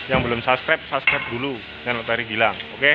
Yang belum subscribe, subscribe dulu channel Ferry Gilang. Oke.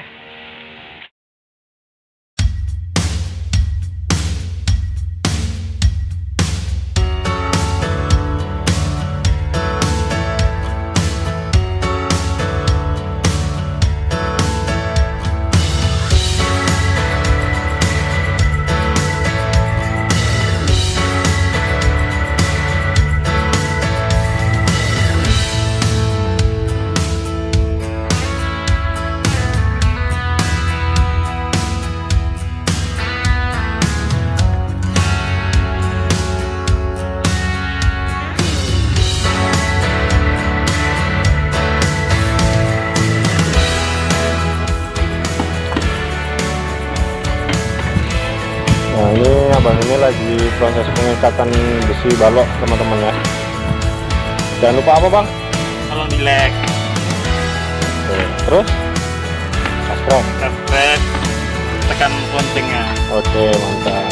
Nah, ini abang ini lagi proses pengikatan besi balok teman-teman ya. Jangan lupa apa bang? Tolong di like, Oke. Terus subscribe, tekan loncengnya. Oke, mantap.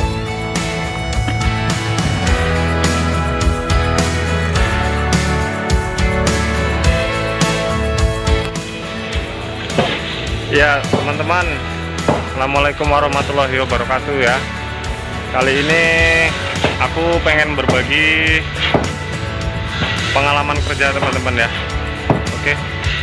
Ya teman-teman, assalamualaikum warahmatullahi wabarakatuh ya. Kali ini aku pengen berbagi pengalaman kerja teman-teman ya. Oke.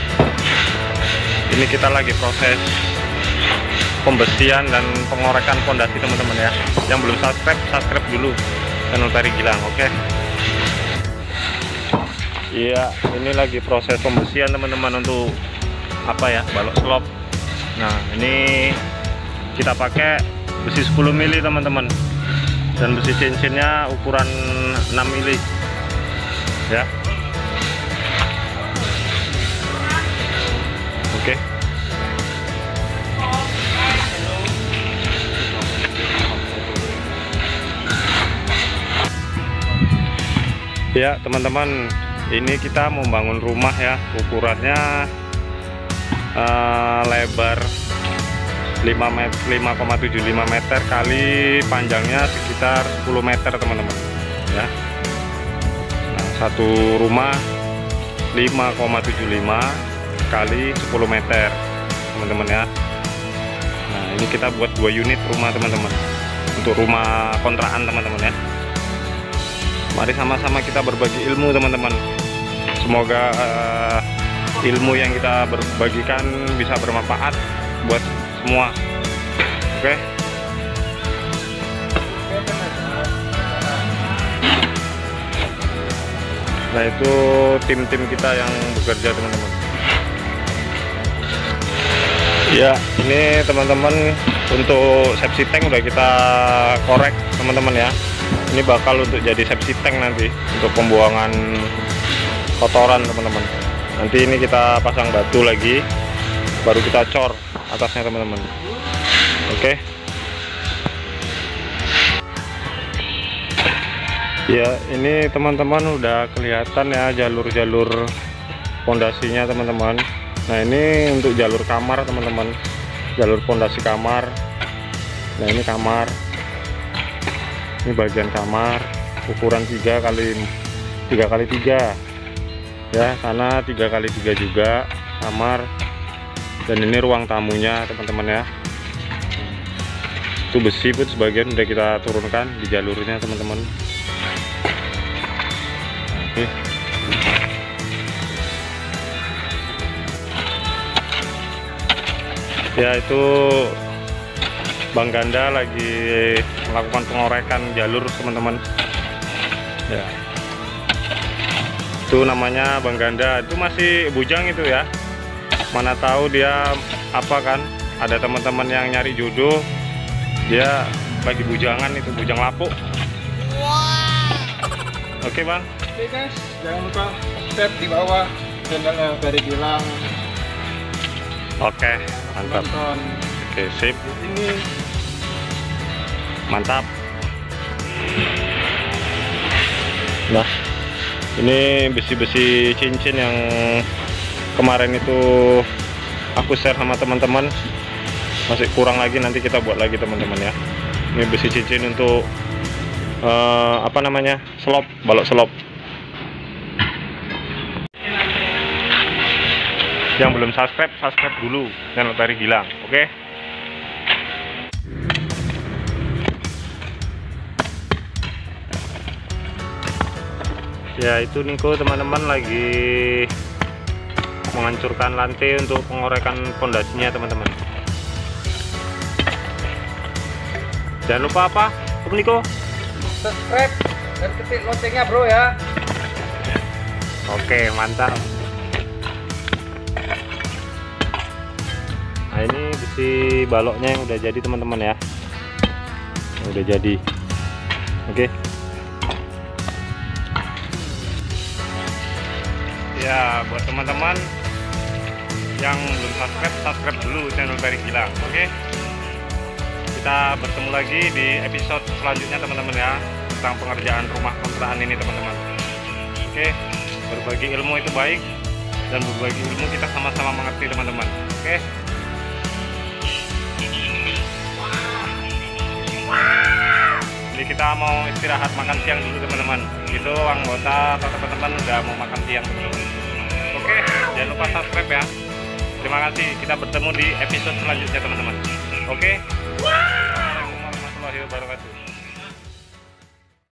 Ini kita lagi proses pembesian dan pengorekan pondasi teman-teman ya. Yang belum subscribe, subscribe dulu channel Ferry Gilang. Oke. Iya, ini lagi proses pembesian teman-teman untuk apa ya? Balok slop. Nah, ini kita pakai besi 10 mili teman-teman. Dan besi cincinnya ukuran 6 mili. Ya. Oke. Ya teman-teman, ini kita membangun rumah ya. Ukurannya lebar 5,75 meter kali panjangnya sekitar 10 meter teman-teman ya. Nah, satu rumah 5,75 kali 10 meter teman-teman ya. Nah, ini kita buat 2 unit rumah teman-teman, untuk rumah kontrakan teman-teman ya. Mari sama-sama kita berbagi ilmu teman-teman. Semoga ilmu yang kita berbagikan bisa bermanfaat buat semua. Oke. Nah, itu tim-tim kita yang bekerja teman-teman. Ya, ini teman-teman untuk septic tank udah kita korek teman-teman ya. Ini bakal untuk jadi septic tank nanti untuk pembuangan kotoran teman-teman. Nanti ini kita pasang batu lagi, baru kita cor atasnya teman-teman. Oke. Ya, ini teman-teman udah kelihatan ya jalur-jalur pondasinya teman-teman. Nah, ini untuk jalur kamar teman-teman, jalur pondasi kamar. Nah, ini kamar, ini bagian kamar ukuran 3 kali 3 ya, sana 3 kali 3 juga kamar. Dan ini ruang tamunya teman-teman ya. Itu besi pun sebagian udah kita turunkan di jalurnya teman-teman. Oke. Ya, itu Bang Ganda lagi melakukan pengorekan jalur teman-teman ya. Itu namanya Bang Ganda, itu masih bujang itu ya. Mana tahu dia apa kan, ada teman-teman yang nyari jodoh, dia lagi bujangan, itu bujang lapuk. Wow. Oke bang. Oke guys, jangan lupa subscribe di bawah channelnya Ferry Gilang. Oke, mantap. Tonton. Oke, sip. Ini Mantap. Nah, ini besi-besi cincin yang kemarin itu aku share sama teman-teman, masih kurang lagi, nanti kita buat lagi teman-teman ya. Ini besi cincin untuk apa namanya, selop, balok selop. Yang belum subscribe, subscribe dulu channel Ferry Gilang. Oke. Ya, itu Niko teman-teman lagi menghancurkan lantai untuk pengorekan pondasinya teman-teman. Jangan lupa apa, Om Niko? Subscribe dan ketik loncengnya bro ya. Oke, mantap. Nah, ini besi baloknya yang udah jadi teman-teman ya. Udah jadi. Oke. Ya, buat teman-teman yang belum subscribe, subscribe dulu channel Ferry Gilang. Oke. Kita bertemu lagi di episode selanjutnya teman-teman ya, tentang pengerjaan rumah kontrakan ini teman-teman. Oke. Berbagi ilmu itu baik, dan berbagi ilmu kita sama-sama mengerti teman-teman. Oke. Jadi kita mau istirahat makan siang dulu teman-teman. Itu anggota atau teman-teman udah mau makan siang teman-teman. Oke, jangan lupa subscribe ya. Terima kasih. Kita bertemu di episode selanjutnya teman-teman. Oke. Assalamualaikum warahmatullahi wabarakatuh.